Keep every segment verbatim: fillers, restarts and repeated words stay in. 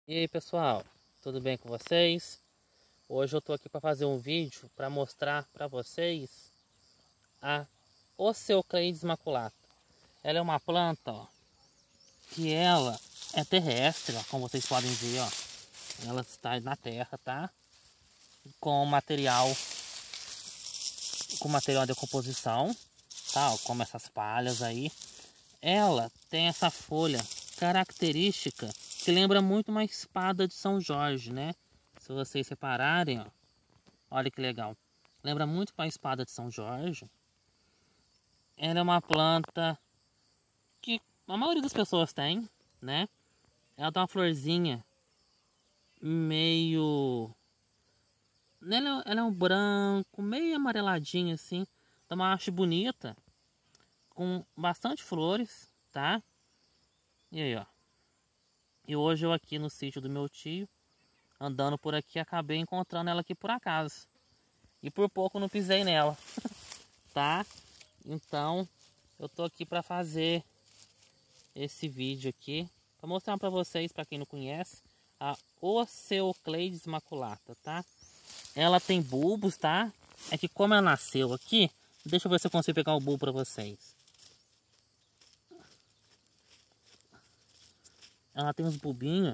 E aí pessoal, tudo bem com vocês? Hoje eu tô aqui para fazer um vídeo para mostrar para vocês a Oceocleides maculata. Ela é uma planta, ó, que ela é terrestre, ó, como vocês podem ver, ó. Ela está na terra, tá? Com material com material de decomposição, tá? Ó, como essas palhas aí. Ela tem essa folha característica que lembra muito uma espada de São Jorge, né? Se vocês repararem, ó, olha que legal. Lembra muito uma espada de São Jorge. Ela é uma planta que a maioria das pessoas tem, né? Ela dá uma florzinha meio... Ela, ela é um branco, meio amareladinho assim. Dá uma haste bonita, com bastante flores, tá? E aí, ó. E hoje eu aqui no sítio do meu tio, andando por aqui, acabei encontrando ela aqui por acaso. E por pouco não pisei nela, tá? Então, eu tô aqui para fazer esse vídeo aqui, para mostrar para vocês, para quem não conhece, a Oceocleides maculata, tá? Ela tem bulbos, tá? É que como ela nasceu aqui, deixa eu ver se eu consigo pegar o bulbo para vocês. Ela tem uns bulbinhos.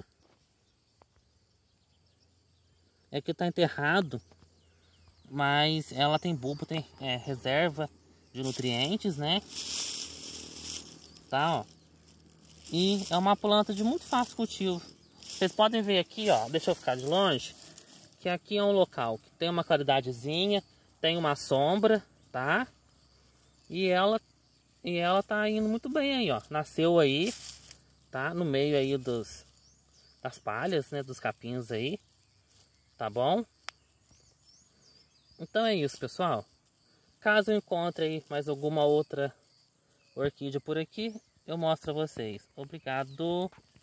É que tá enterrado, mas ela tem bulbo, tem é, reserva de nutrientes, né? Tá, ó. E é uma planta de muito fácil cultivo. Vocês podem ver aqui, ó, deixa eu ficar de longe, que aqui é um local que tem uma claridadezinha, tem uma sombra, tá? E ela e ela tá indo muito bem aí, ó. Nasceu aí, tá? No meio aí dos das palhas, né, dos capins aí. Tá bom? Então é isso, pessoal. Caso eu encontre aí mais alguma outra orquídea por aqui, eu mostro a vocês. Obrigado!